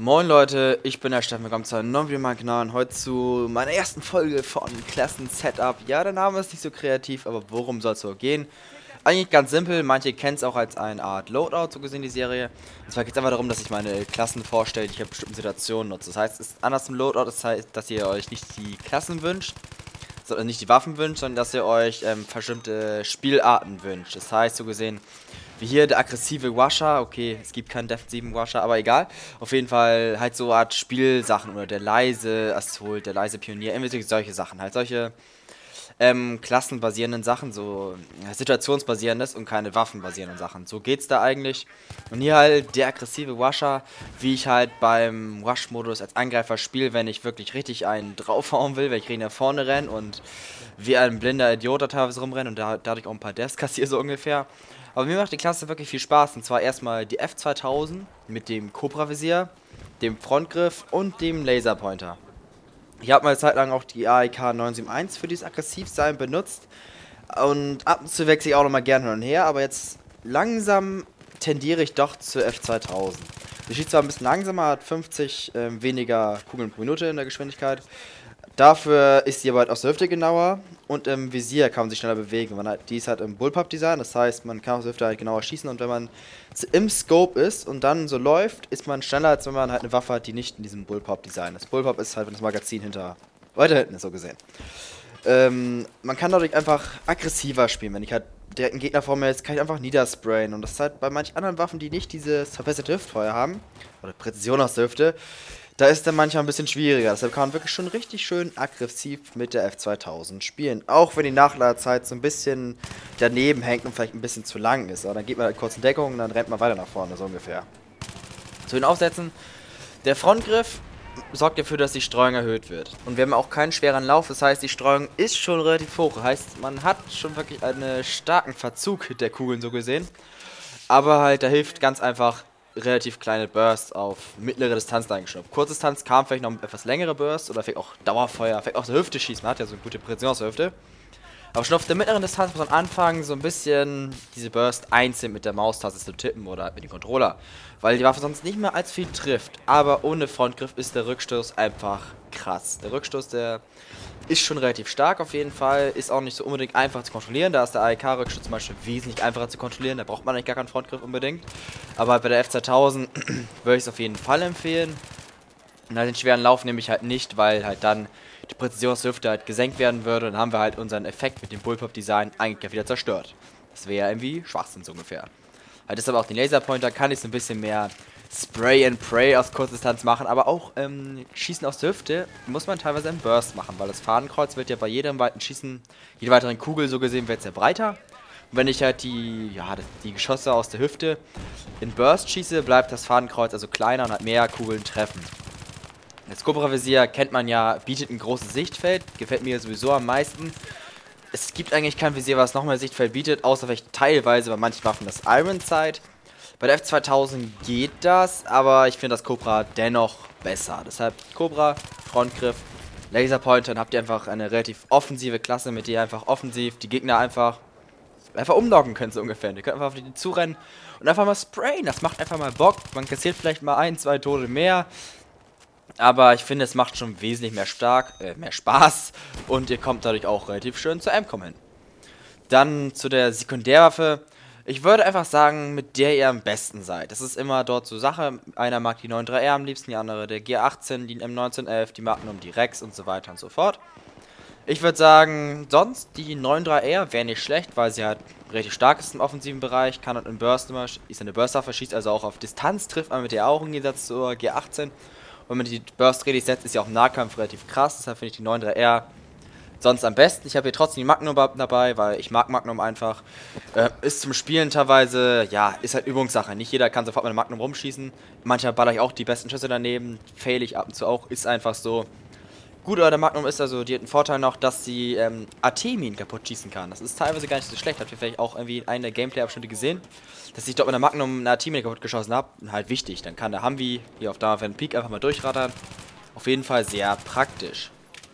Moin Leute, ich bin der Steffen, willkommen zu einem neuen Video auf meinem Kanal und heute zu meiner ersten Folge von Klassen-Setup. Ja, der Name ist nicht so kreativ, aber worum soll es so gehen? Eigentlich ganz simpel, manche kennen es auch als eine Art Loadout, so gesehen die Serie. Und zwar geht es einfach darum, dass ich meine Klassen vorstelle, die ich in bestimmten Situationen nutze. Das heißt, es ist anders im Loadout, das heißt, dass ihr euch nicht die Klassen wünscht, sondern nicht die Waffen wünscht, sondern dass ihr euch bestimmte Spielarten wünscht. Das heißt, so gesehen, wie hier der aggressive Washer, okay, es gibt keinen defensiven Washer, aber egal. Auf jeden Fall halt so eine Art Spielsachen oder der leise Assault, der leise Pionier, irgendwie solche Sachen, halt solche klassenbasierenden Sachen, so situationsbasierendes und keine waffenbasierenden Sachen. So geht's da eigentlich. Und hier halt der aggressive Washer, wie ich halt beim Rush-Modus als Angreifer spiele, wenn ich wirklich richtig einen draufhauen will, wenn ich richtig nach vorne renne und wie ein blinder Idiot da teilweise rumrenne und dadurch auch ein paar Deaths kassiere so ungefähr. Aber mir macht die Klasse wirklich viel Spaß, und zwar erstmal die F2000 mit dem Cobra-Visier, dem Frontgriff und dem Laserpointer. Ich habe mal eine Zeit lang auch die AEK 971 für dieses Aggressivsein benutzt und ab und zu wechsle ich auch nochmal gerne hin und her, aber jetzt langsam tendiere ich doch zur F2000. Die schießt zwar ein bisschen langsamer, hat 50 weniger Kugeln pro Minute in der Geschwindigkeit. Dafür ist sie aber halt aus der Hüfte genauer und im Visier kann man sich schneller bewegen. Die ist halt im Bullpup-Design, das heißt, man kann aus der Hüfte halt genauer schießen und wenn man im Scope ist und dann so läuft, ist man schneller, als wenn man halt eine Waffe hat, die nicht in diesem Bullpup-Design ist. Bullpup ist halt, wenn das Magazin weiter hinten ist, so gesehen. Man kann dadurch einfach aggressiver spielen. Wenn ich halt direkt einen Gegner vor mir ist, kann ich einfach niedersprayen. Und das ist halt bei manchen anderen Waffen, die nicht dieses verbesserte Hüftfeuer haben, oder Präzision aus der Hüfte, da ist dann manchmal ein bisschen schwieriger. Deshalb kann man wirklich schon richtig schön aggressiv mit der F2000 spielen. Auch wenn die Nachladezeit so ein bisschen daneben hängt und vielleicht ein bisschen zu lang ist. Aber dann geht man halt kurz in Deckung und dann rennt man weiter nach vorne, so ungefähr. Zu den Aufsätzen. Der Frontgriff sorgt dafür, dass die Streuung erhöht wird. Und wir haben auch keinen schweren Lauf, das heißt, die Streuung ist schon relativ hoch. Das heißt, man hat schon wirklich einen starken Verzug der Kugeln, so gesehen. Aber halt, da hilft ganz einfach relativ kleine Bursts auf mittlere Distanz eingeschnappt. Kurzdistanz kam vielleicht noch etwas längere Bursts oder vielleicht auch Dauerfeuer, vielleicht auch aus der Hüfte schießen. Man hat ja so eine gute Präzision aus der Hüfte. Aber schon auf der mittleren Distanz muss man anfangen, so ein bisschen diese Burst einzeln mit der Maustaste zu tippen oder mit dem Controller. Weil die Waffe sonst nicht mehr allzu viel trifft. Aber ohne Frontgriff ist der Rückstoß einfach krass. Der Rückstoß, der ist schon relativ stark auf jeden Fall. Ist auch nicht so unbedingt einfach zu kontrollieren. Da ist der AEK-Rückstoß zum Beispiel wesentlich einfacher zu kontrollieren. Da braucht man eigentlich gar keinen Frontgriff unbedingt. Aber bei der F2000 würde ich es auf jeden Fall empfehlen. Und halt den schweren Lauf nehme ich halt nicht, weil halt dann die Präzision aus der Hüfte halt gesenkt werden würde. Und dann haben wir halt unseren Effekt mit dem Bullpup-Design eigentlich wieder zerstört. Das wäre ja irgendwie Schwachsinn so ungefähr. Halt ist aber auch den Laserpointer, kann ich so ein bisschen mehr Spray and Pray aus Kurzdistanz machen, aber auch Schießen aus der Hüfte muss man teilweise im Burst machen, weil das Fadenkreuz wird ja bei jedem weiten Schießen, jeder weiteren Kugel so gesehen, wird sehr breiter. Und wenn ich halt die Geschosse aus der Hüfte in Burst schieße, bleibt das Fadenkreuz also kleiner und hat mehr Kugeln treffen. Das Cobra-Visier kennt man ja, bietet ein großes Sichtfeld, gefällt mir sowieso am meisten. Es gibt eigentlich kein Visier, was noch mehr Sichtfeld bietet, außer vielleicht teilweise bei manchen Waffen das Iron Sight. Bei der F2000 geht das, aber ich finde das Cobra dennoch besser. Deshalb Cobra, Frontgriff, Laserpointer, dann habt ihr einfach eine relativ offensive Klasse, mit der ihr einfach offensiv die Gegner einfach umlocken könnt, so ungefähr. Ihr könnt einfach auf die zurennen und einfach mal sprayen. Das macht einfach mal Bock. Man kassiert vielleicht mal 1, 2 Tode mehr. Aber ich finde, es macht schon wesentlich mehr Spaß und ihr kommt dadurch auch relativ schön zur Aimcom hin. Dann zu der Sekundärwaffe. Ich würde einfach sagen, mit der ihr am besten seid. Das ist immer dort so Sache. Einer mag die 9.3R am liebsten, die andere der G18, die M1911, die Magnum, die Rex und so weiter und so fort. Ich würde sagen, sonst die 9.3R wäre nicht schlecht, weil sie halt richtig stark ist im offensiven Bereich, kann und im Burst immer, ist eine Burstwaffe, schießt also auch auf Distanz, trifft man mit der auch im Gegensatz zur G18. Und wenn man die Burst richtig setzt, ist ja auch im Nahkampf relativ krass, deshalb finde ich die 9.3R sonst am besten. Ich habe hier trotzdem die Magnum dabei, weil ich mag Magnum einfach. Ist zum Spielen teilweise, ja, ist halt Übungssache. Nicht jeder kann sofort mit der Magnum rumschießen. Manchmal baller ich auch die besten Schüsse daneben, fail ich ab und zu auch, ist einfach so. Gut an der Magnum ist also, die hat einen Vorteil noch, dass sie AT-Minen kaputt schießen kann. Das ist teilweise gar nicht so schlecht. Habt ihr vielleicht auch irgendwie einen der Gameplay-Abschnitte gesehen? Dass ich dort mit der Magnum eine AT-Mine kaputt geschossen habe. Halt wichtig. Dann kann der Humvee hier auf Dauerfern Peak einfach mal durchrattern. Auf jeden Fall sehr praktisch.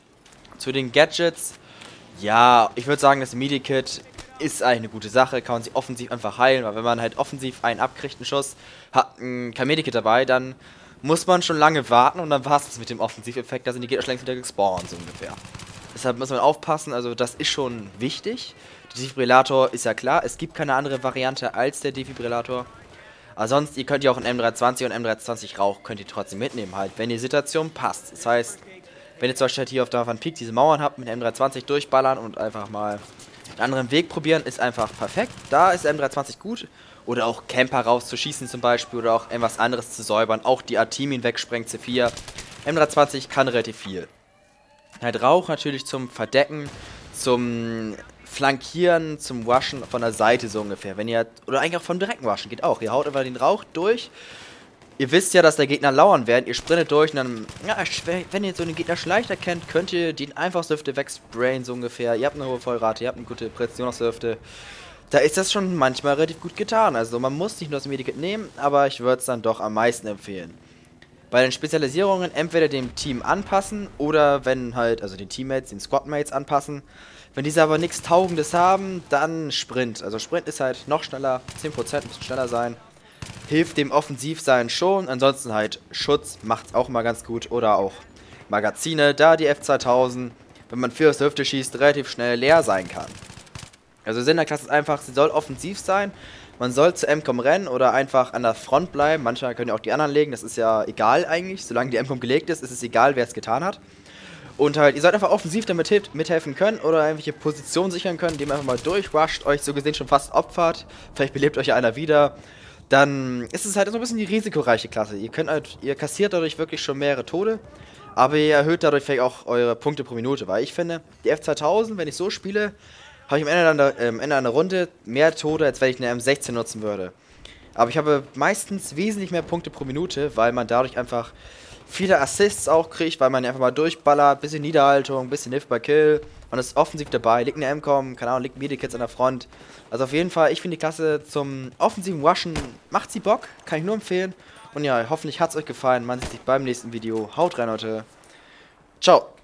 Zu den Gadgets. Ja, ich würde sagen, das Medikit ist eigentlich eine gute Sache. Kann man sich offensiv einfach heilen. Weil wenn man halt offensiv einen abkriegt, einen Schuss, hat kein Medikit dabei, dann muss man schon lange warten und dann war es mit dem Offensiveffekt, da sind die Gegner schon längst wieder gespawnt, so ungefähr. Deshalb muss man aufpassen, also das ist schon wichtig. Der Defibrillator ist ja klar, es gibt keine andere Variante als der Defibrillator. Aber sonst, ihr könnt ja auch einen M320 und M320 Rauch könnt ihr trotzdem mitnehmen, halt, wenn die Situation passt. Das heißt, wenn ihr zum Beispiel halt hier auf der Van Peak diese Mauern habt, mit M320 durchballern und einfach mal einen anderen Weg probieren, ist einfach perfekt. Da ist M320 gut. Oder auch Camper rauszuschießen zum Beispiel oder auch irgendwas anderes zu säubern. Auch die Artimin wegsprengt C4. M320 kann relativ viel. Halt Rauch natürlich zum Verdecken, zum Flankieren, zum Waschen von der Seite so ungefähr. Wenn ihr, oder eigentlich auch vom direkten Waschen, geht auch. Ihr haut einfach den Rauch durch. Ihr wisst ja, dass der Gegner lauern werden. Ihr sprintet durch und dann, ja, wenn ihr so den Gegner schleicht erkennt, könnt ihr den einfach aus der Hüfte wegsprayen so ungefähr. Ihr habt eine hohe Vollrate, ihr habt eine gute Präzision aus der Hüfte. Da ist das schon manchmal relativ gut getan. Also man muss nicht nur das Medikit nehmen, aber ich würde es dann doch am meisten empfehlen. Bei den Spezialisierungen entweder dem Team anpassen oder wenn halt, also den Teammates, den Squadmates anpassen. Wenn diese aber nichts Taugendes haben, dann Sprint. Also Sprint ist halt noch schneller, 10% müssen schneller sein. Hilft dem Offensivsein schon, ansonsten halt Schutz macht's auch mal ganz gut. Oder auch Magazine, da die F2000, wenn man viel aus der Hüfte schießt, relativ schnell leer sein kann. Also Sinn der Klasse ist einfach, sie soll offensiv sein. Man soll zu MCOM rennen oder einfach an der Front bleiben. Manchmal können ja auch die anderen legen, das ist ja egal eigentlich. Solange die MCOM gelegt ist, ist es egal, wer es getan hat. Und halt, ihr sollt einfach offensiv damit mithelfen können oder irgendwelche Positionen sichern können, indem ihr einfach mal durchrusht, euch so gesehen schon fast opfert. Vielleicht belebt euch ja einer wieder. Dann ist es halt so ein bisschen die risikoreiche Klasse. Ihr kassiert dadurch wirklich schon mehrere Tode. Aber ihr erhöht dadurch vielleicht auch eure Punkte pro Minute. Weil ich finde, die F2000, wenn ich so spiele, habe ich am Ende einer Runde mehr Tode, als wenn ich eine M16 nutzen würde. Aber ich habe meistens wesentlich mehr Punkte pro Minute, weil man dadurch einfach viele Assists auch kriegt, weil man einfach mal durchballert, bisschen Niederhaltung, bisschen Hit by Kill. Man ist offensiv dabei, liegt eine MCOM, keine Ahnung, liegt Medikits an der Front. Also auf jeden Fall, ich finde die Klasse zum offensiven Rushen, macht sie Bock, kann ich nur empfehlen. Und ja, hoffentlich hat es euch gefallen, man sieht sich beim nächsten Video. Haut rein, Leute. Ciao.